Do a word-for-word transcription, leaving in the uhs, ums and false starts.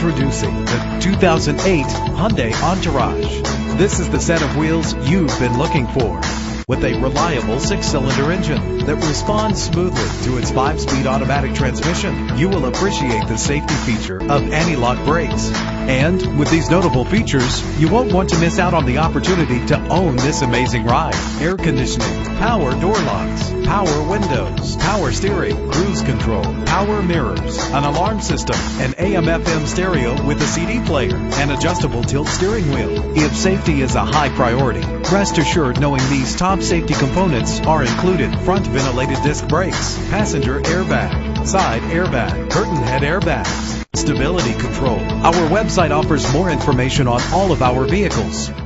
Introducing the two thousand eight Hyundai Entourage. This is the set of wheels you've been looking for. With a reliable six-cylinder engine that responds smoothly to its five-speed automatic transmission, you will appreciate the safety feature of anti-lock brakes. And with these notable features, you won't want to miss out on the opportunity to own this amazing ride. Air conditioning, power door locks, power windows, power steering, cruise control, power mirrors, an alarm system, an A M F M stereo with a C D player, and adjustable tilt steering wheel. If safety is a high priority, rest assured knowing these top safety components are included: front ventilated disc brakes, passenger airbag, side airbag, curtain head airbags, stability control. Our website offers more information on all of our vehicles.